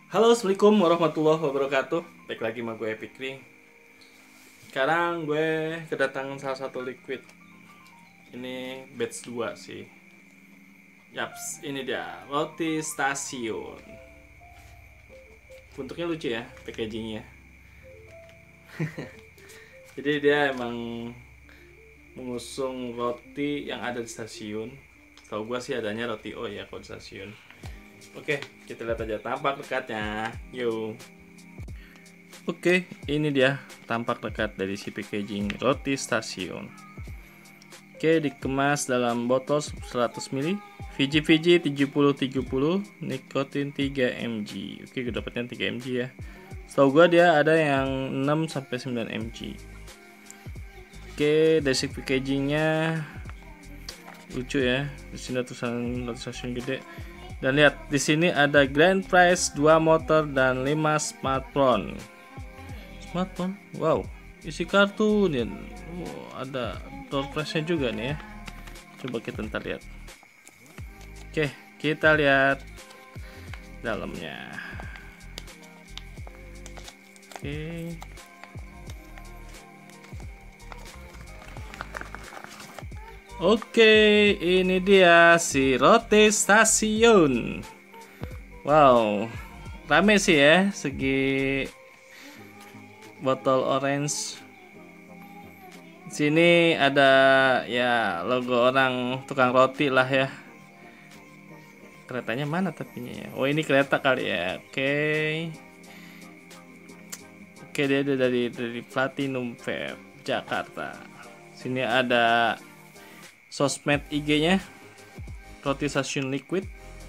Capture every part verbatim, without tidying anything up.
Halo, assalamualaikum warahmatullahi wabarakatuh. Baik lagi sama gue Fikri. Sekarang gue kedatangan salah satu liquid. Ini batch dua sih. Yaps, ini dia roti stasiun. Bentuknya lucu ya, packagingnya. Jadi dia emang mengusung roti yang ada di stasiun. Tahu gue sih adanya roti O ya kalau di stasiun. Oke, kita lihat aja tampak dekatnya. Yuk. Oke, ini dia tampak dekat dari si packaging roti stasiun. Oke, dikemas dalam botol seratus mililiter, Fiji Fiji tujuh puluh tujuh puluh, nikotin tiga miligram. Oke, gue dapatnya tiga miligram ya. Setahu gua dia ada yang enam sampai sembilan miligram. Oke, dari packagingnya lucu ya. Di sini tulisan roti stasiun gede. Dan lihat di sini ada grand prize dua motor dan lima smartphone. Smartphone, wow, isi kartu nih. Oh, ada door prize-nya juga nih ya. Coba kita ntar lihat. Oke, kita lihat dalamnya. Oke. Oke, ini dia si roti stasiun. Wow, rame sih ya segi botol orange. Sini ada ya logo orang tukang roti lah ya. Keretanya mana tapinya ya? Oh, ini kereta kali ya. Oke. Oke, dia ada dari dari Platinum Vape Jakarta. Sini ada sosmed I G-nya. Roti stasiun liquid.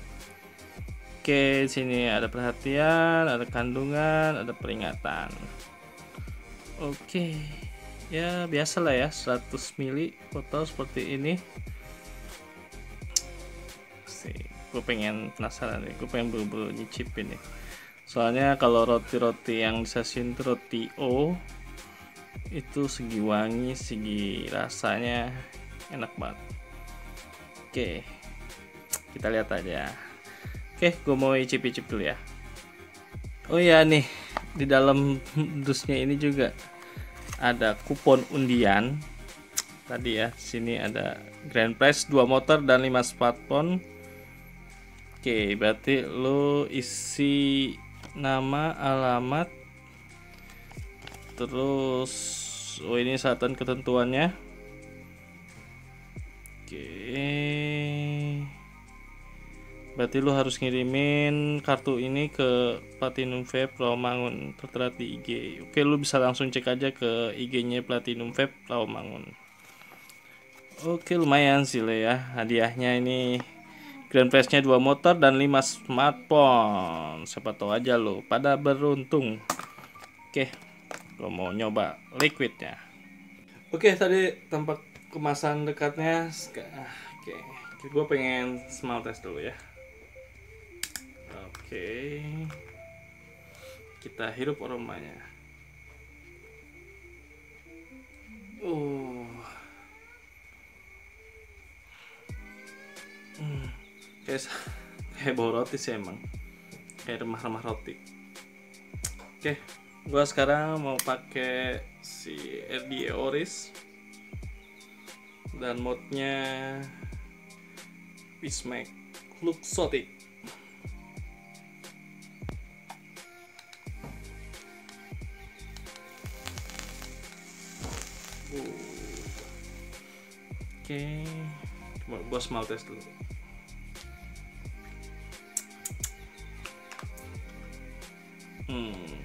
Oke, sini ada perhatian, ada kandungan, ada peringatan. Oke. Ya, biasa lah ya, seratus mililiter botol seperti ini. Sih, gue pengen penasaran nih, gue pengen buru-buru nyicipin nih. Soalnya kalau roti-roti yang di stasiun itu roti O, itu segi wangi, segi rasanya enak banget. Oke, kita lihat aja. Oke, gue mau icip-icip dulu ya. Oh iya nih, di dalam dusnya ini juga ada kupon undian. Tadi ya, sini ada grand prize dua motor dan lima smartphone. Oke, berarti lo isi nama, alamat, terus oh ini satuan ketentuannya. Oke, berarti lo harus ngirimin kartu ini ke Platinum Vape Rawamangun tertera di I G. Oke, lo bisa langsung cek aja ke I G-nya Platinum Vape Rawamangun. Oke, lumayan sih lo ya hadiahnya ini. Grand prize-nya dua motor dan lima smartphone. Siapa tahu aja lo pada beruntung. Oke, gue mau nyoba liquidnya. Oke, tadi tampak kemasan dekatnya. Oke, gue pengen smell test dulu ya. Oke, kita hirup aromanya. Uh, hmm. Kayak kayak bau roti sih emang, kayak remah-remah roti. Oke, gua sekarang mau pakai si R D A Oris dan modnya Bismack Luxotic. uh. Oke, coba gua smell test dulu. Hmm.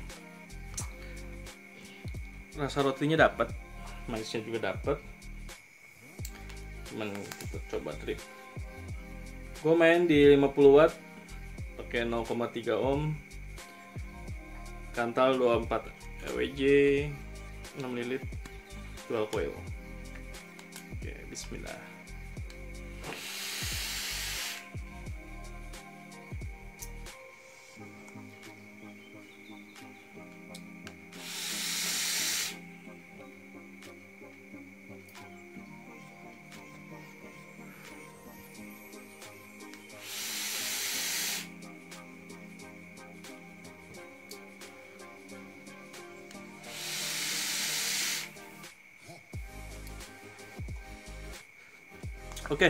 Rasa rotinya dapat, manisnya juga dapat. Cuman kita coba trip. Gue main di lima puluh watt, pakai nol koma tiga ohm, kantal dua puluh empat W J, enam mililiter, dual coil. Oke, bismillah. Oke,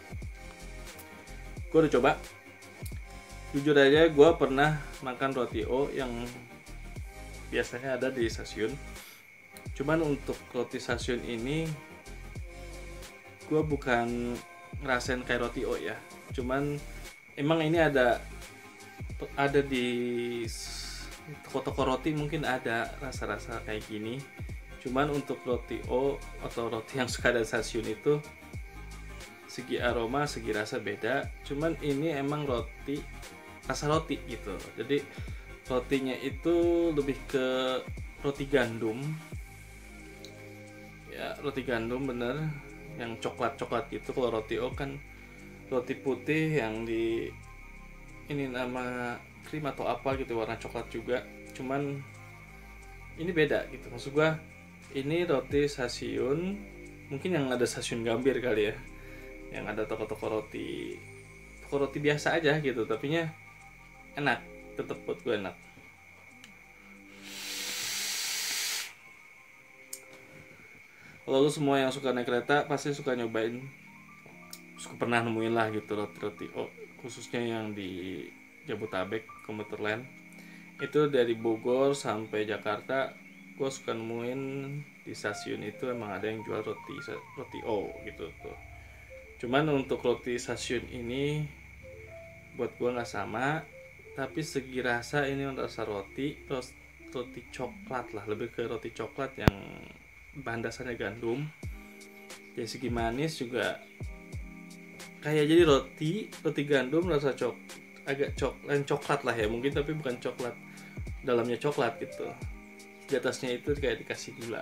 gue udah coba. Jujur aja gue pernah makan roti O yang biasanya ada di stasiun. Cuman untuk roti stasiun ini gue bukan ngerasain kayak roti O ya. Cuman emang ini ada ada di toko-toko roti mungkin ada rasa-rasa kayak gini. Cuman untuk roti O atau roti yang suka ada di stasiun itu segi aroma, segi rasa beda. Cuman ini emang roti rasa roti gitu. Jadi rotinya itu lebih ke roti gandum. Ya, roti gandum bener, yang coklat-coklat gitu. Kalau roti O kan roti putih yang di ini nama krim atau apa gitu, warna coklat juga. Cuman ini beda gitu. Maksud gua ini roti stasiun, mungkin yang ada stasiun Gambir kali ya. Yang ada toko-toko roti, toko roti biasa aja gitu, tapi nya enak, tetep buat gue enak. Kalau lu semua yang suka naik kereta pasti suka nyobain, suka pernah nemuin lah gitu roti-roti O, khususnya yang di Jabotabek, Komuter Lain. Itu dari Bogor sampai Jakarta, gue suka nemuin di stasiun itu emang ada yang jual roti roti O gitu tuh. Cuman untuk roti stasiun ini buat gue nggak sama. Tapi segi rasa ini rasa roti, roti coklat lah, lebih ke roti coklat yang bahan dasarnya gandum. Dari segi manis juga kayak jadi roti, roti gandum rasa cok, agak coklat, coklat lah ya mungkin, tapi bukan coklat dalamnya coklat gitu. Di atasnya itu kayak dikasih gula.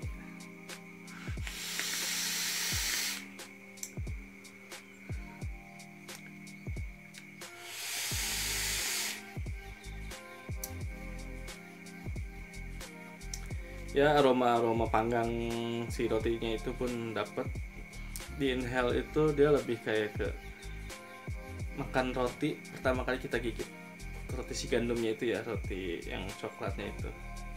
Ya, aroma-aroma panggang si rotinya itu pun dapat. Di inhale itu dia lebih kayak ke makan roti pertama kali kita gigit, roti si gandumnya itu ya, roti yang coklatnya itu.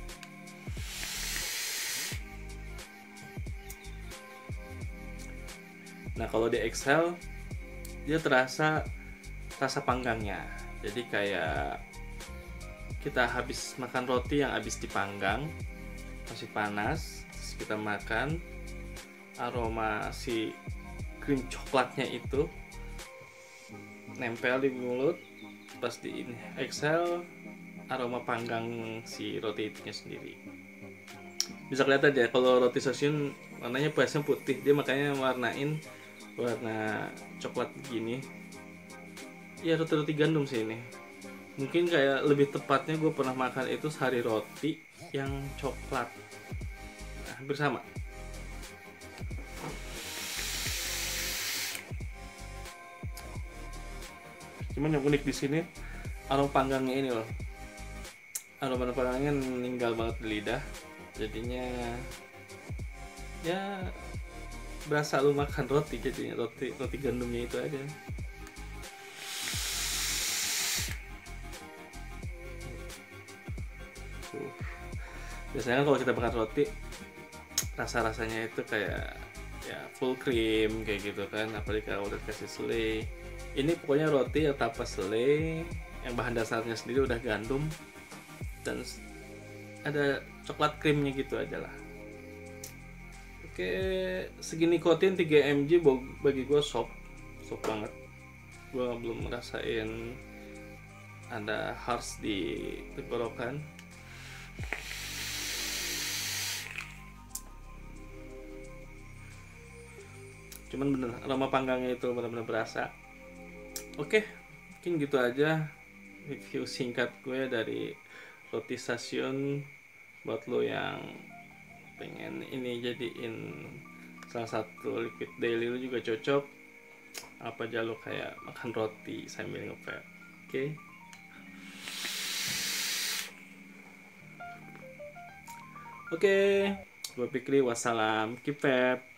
Nah kalau di exhale dia terasa rasa panggangnya, jadi kayak kita habis makan roti yang habis dipanggang masih panas, terus kita makan, aroma si krim coklatnya itu nempel di mulut, pas di exhale aroma panggang si roti itunya sendiri. Bisa kelihatan ya kalau roti stasiun warnanya biasanya putih, dia makanya warnain warna coklat begini. Ya roti-roti gandum sih ini. Mungkin kayak lebih tepatnya gue pernah makan itu sari roti yang coklat. Nah, hampir sama. Cuman yang unik di sini aroma panggangnya ini loh. Aroma panggangnya meninggal banget di lidah. Jadinya ya berasa lu makan roti, jadinya roti roti gandumnya itu aja. Biasanya kan kalau kita makan roti rasa-rasanya itu kayak ya full cream kayak gitu kan, apalagi kalau udah kasih selai. Ini pokoknya roti yang tanpa selai, yang bahan dasarnya sendiri udah gandum dan ada coklat krimnya gitu aja lah. Oke, segi nikotin tiga miligram bagi gue sop, sop banget. Gue belum ngerasain ada harsh di tenggorokan. Cuman bener aroma panggangnya itu benar-benar berasa. Oke, mungkin gitu aja review singkat gue dari roti stasiun buat lo yang pengen ini jadiin salah satu liquid daily lo juga cocok. Apa aja lo kayak makan roti sambil ngevape. Oke. Oke, gue Fikri, wassalam, keep vape.